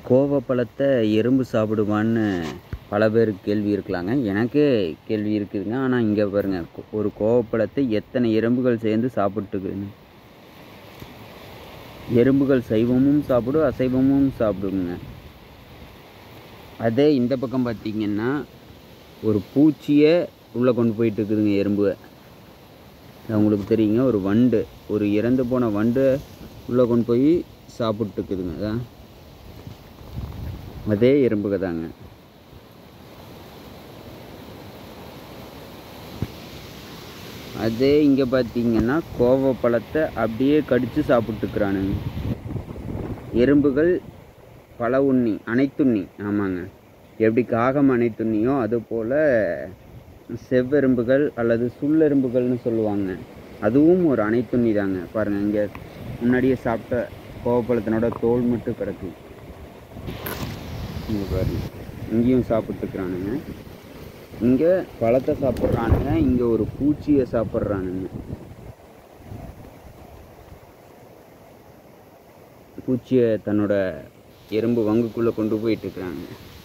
கோவப்பழத்தை எறும்பு சாப்பிடுமான்னு பல பேருக்கு கேள்வி இருக்கலாங்க. எனக்கே கேள்வி இருக்குதுங்க. ஆனால் இங்கே பாருங்கள், ஒரு கோவப்பழத்தை எத்தனை எறும்புகள் சேர்ந்து சாப்பிட்டுக்குதுங்க. எறும்புகள் சைவமும் சாப்பிடும், அசைவமும் சாப்பிடுங்க. அதே இந்த பக்கம் பார்த்திங்கன்னா ஒரு பூச்சியை உள்ளே கொண்டு போயிட்டு இருக்குதுங்க எறும்பு. உங்களுக்கு தெரியுங்க, ஒரு வண்டு, ஒரு இறந்து போன வண்டு உள்ளே கொண்டு போய் சாப்பிட்டுக்குதுங்க. அதான் அதே எறும்புக தாங்க. அதே இங்கே பார்த்தீங்கன்னா கோவப்பழத்தை அப்படியே கடித்து சாப்பிட்டுக்கிறானுங்க எறும்புகள். பல உண்ணி, அனைத்துண்ணி. ஆமாங்க, எப்படி காகம் அனைத்துண்ணியோ அதுபோல் செவ்வெறும்புகள் அல்லது சுள்ளெறும்புகள்னு சொல்லுவாங்க, அதுவும் ஒரு அனைத்துண்ணி தாங்க. பாருங்கள், இங்கே முன்னாடியே சாப்பிட்ட கோவப்பழத்தினோட தோல் மட்டும் கிடக்கு. இங்கே பாருங்க, இங்கேயும் சாப்பிட்டுக்கிறானுங்க. இங்கே பழத்தை சாப்பிட்றானுங்க, இங்கே ஒரு பூச்சியை சாப்பிட்றானுங்க. பூச்சியை தன்னோட எறும்பு வங்குக்குள்ளே கொண்டு போயிட்டு இருக்கிறாங்க.